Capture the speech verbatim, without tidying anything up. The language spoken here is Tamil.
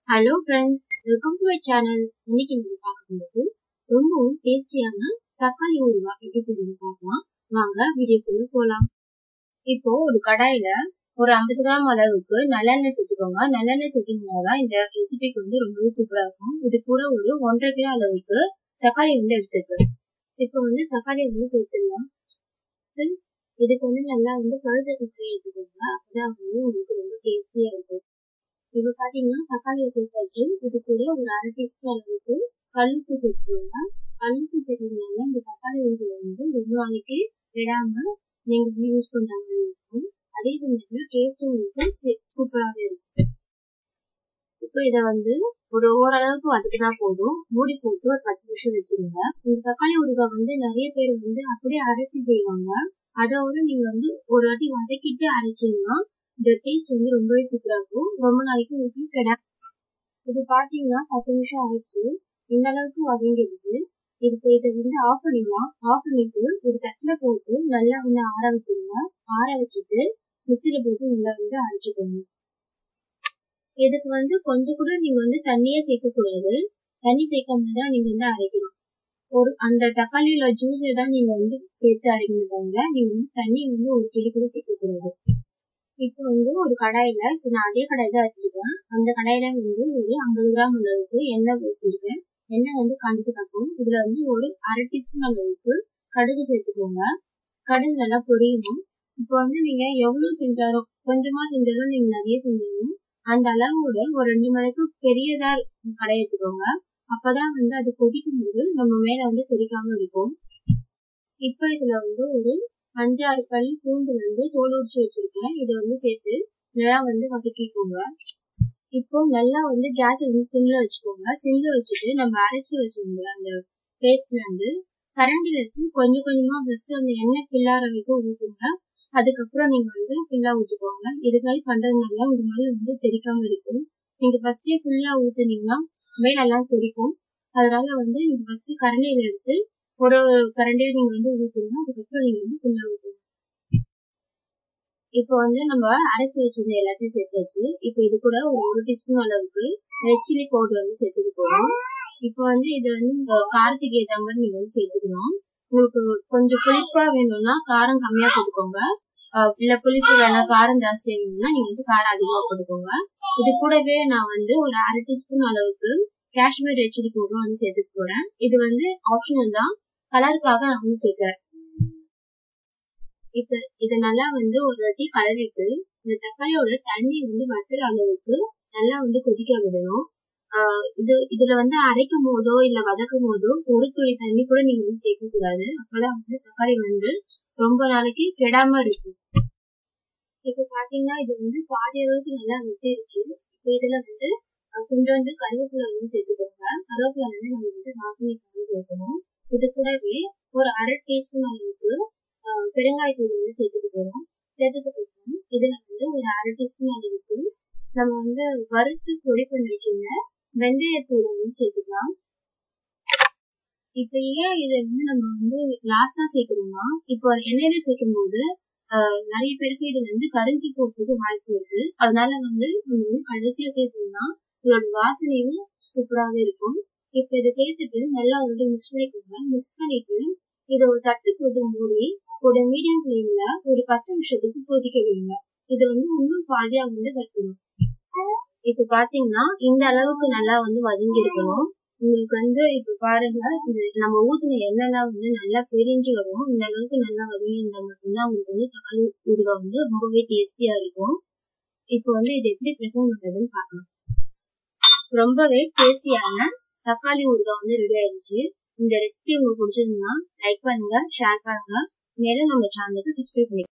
Hello friends, welcome to my channel. இன்னைக்கு நம்ம பார்க்கும்போது ரொம்பவும் டேஸ்டியான தக்காளி ஊறுகாய் எப்படி செய்யறது பார்க்கலாம். வாங்க வீடியோக்குள்ள போலாம். இப்போ ஒரு கடாயில ஒரு ஐம்பது கிராம் அளவுக்கு நல்லெண்ணெய் சேர்த்துக்கோங்க. நல்லெண்ணெய் சேர்த்தீங்கன்னா இந்த ரெசிபிக்கு வந்து ரொம்பவே சூப்பரா இருக்கும். இது கூட ஒரு ஒன்றரை கிலோ அளவுக்கு தக்காளி வந்து எடுத்துருக்கு. இப்போ வந்து தக்காளி வந்து சேர்த்துடலாம். இதுக்கு வந்து நல்லா வந்து பழுத்த தக்காளி எடுத்துக்கோங்க. அப்பதான் வந்து உங்களுக்கு ரொம்ப டேஸ்டியா இருக்கும். இப்போ பாத்தீங்கன்னா தக்காளியை சேர்த்தாச்சு. இது கூட ஒரு அரை டீஸ்பூன் அளவுக்கு கல்லுப்பு சேர்த்துக்கோங்க. கல்லுப்பு சேர்த்ததுனால இந்த தக்காளி ஊறுகாய் வந்து ரொம்ப நாளைக்கு விடாம நீங்க வந்து யூஸ் பண்ற மாதிரி இருக்கும். அதே சமயத்துல டேஸ்டும் உங்களுக்கு சூப்பராகவே இருக்கும். இப்போ இதை வந்து ஒரு ஓரளவுக்கு வதக்கினா போதும். மூடி போட்டு ஒரு பத்து நிமிஷம் வச்சிருங்க. இந்த தக்காளி ஊறுகாய் வந்து நிறைய பேர் வந்து அப்படியே அரைச்சி செய்வாங்க. அதோட நீங்க வந்து ஒரு வாட்டி வதக்கிட்டு அரைச்சிங்கன்னா இந்த டேஸ்ட் வந்து ரொம்பவே சூப்பரா இருக்கும். ரொம்ப நாளைக்கு ஊற்றி கிடா. இது பாத்தீங்கன்னா பத்து நிமிஷம் ஆயிடுச்சு. இந்த அளவுக்கு வதங்கிடுச்சு. இதுக்கு இதை வந்து ஆஃப் பண்ணிடலாம். ஆஃப் பண்ணிட்டு ஒரு தட்டுல போட்டு நல்லா வந்து ஆற வச்சிருங்க. ஆற வச்சுட்டு மிக்சியில போட்டு நல்லா வந்து அரைச்சிக்கோங்க. இதுக்கு வந்து கொஞ்சம் கூட நீங்க வந்து தண்ணியே சேர்க்கக்கூடாது. தண்ணி சேர்க்காம தான் நீங்க வந்து அரைக்கணும். ஒரு அந்த தக்காளியோட ஜூஸை தான் நீங்க வந்து சேர்த்து அரைக்கணும் தவிர நீங்க வந்து தண்ணி வந்து ஒரு துளி கூட சேர்க்கக்கூடாது. இப்போ வந்து ஒரு கடாயில இப்போ நான் அதே கடாய் தான் வச்சிருக்கேன். அந்த கடாயில வந்து ஒரு ஐம்பது கிராம் அளவுக்கு எண்ணெய் ஊற்றிருக்கேன். எண்ணெய் வந்து காஞ்சிட்டு காக்கும். இதுல வந்து ஒரு அரை டீஸ்பூன் அளவுக்கு கடுகு சேர்த்துக்கோங்க. கடுகு நல்லா பொரியணும். இப்போ வந்து நீங்க எவ்வளவு செஞ்சாலும் கொஞ்சமா செஞ்சாலும் நீங்க நிறைய செஞ்சாலும் அந்த அளவோட ஒரு ரெண்டு மணிக்கு பெரியதா கடாய் எடுத்துக்கோங்க. அப்பதான் வந்து அது கொதிக்கும் போது நம்ம மேல வந்து தெரிக்காம இருக்கும். இப்போ இதுல வந்து ஒரு அஞ்சாறு பல் பூண்டு வந்து தோல் உரிச்சு வச்சிருக்கேன். இதை வந்து சேர்த்து நல்லா வந்து வதக்கிக்கோங்க. இப்போ நல்லா வந்து கேஸ் வந்து சிம்ல வச்சுக்கோங்க. சிம்ல வச்சுட்டு நம்ம அரைச்சி வச்சிருந்த அந்த பேஸ்ட்ல இருந்து கரண்டில இருந்து கொஞ்சம் கொஞ்சமா ஃபர்ஸ்ட் அந்த எண்ணெய் பில்லார வரைக்கும் ஊற்றுங்க. அதுக்கப்புறம் நீங்க வந்து ஃபுல்லா ஊற்றிக்கோங்க. இது மாதிரி பண்றதுனால உங்க மேல வந்து தெரிக்காம இருக்கும். நீங்க ஃபர்ஸ்டே ஃபுல்லா ஊத்துனீங்கன்னா மேலெல்லாம் தெரிக்கும். அதனால வந்து நீங்க ஃபர்ஸ்ட் கரண்டியில எடுத்து ஒரு கரண்டியை நீங்க வந்து ஊத்துங்க. அதுக்கப்புறம் நீங்க வந்து ஃபுல்லா ஊத்துங்க. இப்போ வந்து நம்ம அரைச்சி வச்சிருந்த எல்லாத்தையும் சேர்த்தாச்சு. இப்போ இது கூட ஒரு ஒரு டீஸ்பூன் அளவுக்கு ரெட் சில்லி பவுடர் வந்து சேர்த்துக்க போறோம். இப்போ வந்து இது வந்து காரத்துக்கு ஏற்ற மாதிரி நீங்க வந்து சேர்த்துக்கணும். உங்களுக்கு கொஞ்சம் புளிப்பா வேணும்னா காரம் கம்மியா போட்டுக்கோங்க. இல்ல புளிப்பு வேணாம் காரம் ஜாஸ்தி வேணும்னா நீங்க வந்து காரம் அதிகமா போட்டுக்கோங்க. இது கூடவே நான் வந்து ஒரு அரை டீஸ்பூன் அளவுக்கு காஷ்மீர் ரெட் சில்லி பவுடரும் வந்து சேர்த்துக்க போறேன். இது வந்து ஆப்ஷனல் தான். கலருக்காக நான் வந்து சேர்க்கிறேன். இப்ப இதை நல்லா வந்து ஒரு வாட்டி கலரிட்டு இந்த தக்காளியோட தண்ணி வந்து வத்துற அளவுக்கு நல்லா வந்து கொதிக்க விடணும். ஆஹ் இது இதுல வந்து அரைக்கும் போதோ இல்ல வதக்கும் போதோ ஒரு துளி தண்ணி கூட நீங்க வந்து சேர்க்க கூடாது. அப்பதான் வந்து தக்காளி வந்து ரொம்ப நாளைக்கு கெடாம இருக்கும். இப்ப பாத்தீங்கன்னா இது வந்து பாதி அளவுக்கு நல்லா வெட்டிருச்சு. இப்ப இதுல வந்து கொஞ்சோண்டு கருவேப்பிலை வந்து சேர்த்துக்கோங்க. கருவேப்பிலை வந்து நம்ம வந்து வாசனைக்காக சேர்க்கணும். இது கூடவே ஒரு அரை டீஸ்பூன் அளவுக்கு பெருங்காயத்தூள் வந்து சேர்த்துட்டு போறோம். சேர்த்ததுக்கு அப்புறம் இதுல வந்து ஒரு அரை டீஸ்பூன் அளவுக்கு நம்ம வந்து வறுத்து பொடி பண்ணி வச்சிருந்த வெந்தயத்தூள் வந்து சேர்த்துக்கலாம். இப்ப ஏன் இதை வந்து நம்ம வந்து லாஸ்டா சேர்க்கணும்னா இப்போ எண்ணெயில சேர்க்கும் போது ஆஹ் நிறைய பேருக்கு இது வந்து கரிஞ்சி போறதுக்கு வாய்ப்பு இருக்கு. அதனால வந்து நம்ம வந்து கடைசியா சேர்த்தோம்னா இதோட வாசனையும் சூப்பராகவே இருக்கும். இப்ப இதை சேர்த்துட்டு நல்லா வந்து மிக்ஸ் பண்ணிக்கோங்க. மிக்ஸ் பண்ணிட்டு இதை ஒரு தட்டு போட்டு மூடி ஒரு மீடியம் ஃப்ளேம்ல ஒரு பத்து நிமிஷத்துக்கு கொதிக்க வைங்க. இது வந்து இன்னும் பாதியா வந்து வதக்கணும். இப்ப பாத்தீங்கன்னா இந்த அளவுக்கு நல்லா வந்து வதங்கி இருக்கணும். உங்களுக்கு வந்து இப்ப பாருங்க இந்த நம்ம ஊத்துன எண்ணெய்லாம் வந்து நல்லா பிரிஞ்சு வரும். இந்த அளவுக்கு நல்லா வதங்கி இருந்தா மட்டும்தான் உங்களுக்கு வந்து தக்காளி ஊறுகாய் வந்து ரொம்பவே டேஸ்டியா இருக்கும். இப்போ வந்து இது எப்படி ப்ரெசென்ட் பண்றதுன்னு பார்க்கலாம். ரொம்பவே டேஸ்டியான தக்காளி ஊறுகாய் வந்து ரெடி ஆயிடுச்சு. இந்த ரெசிபி உங்களுக்கு பிடிச்சிருந்தா லைக் பண்ணுங்க, ஷேர் பண்ணுங்க, மேலும் நம்ம சேனலுக்கு சப்ஸ்கிரைப் பண்ணிக்கோங்க.